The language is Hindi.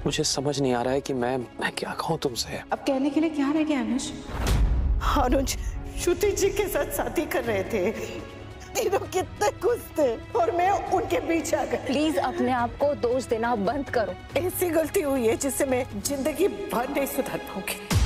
मुझे समझ नहीं आ रहा है कि मैं क्या कहूँ तुमसे। अब कहने के लिए क्या रह गया अनुज? अनुज श्रुति जी के साथ शादी कर रहे थे, तीनों कितने खुश थे और मैं उनके बीच आ गई। प्लीज अपने आप को दोष देना बंद करो। ऐसी गलती हुई है जिससे मैं जिंदगी भर नहीं सुधर पाऊंगी।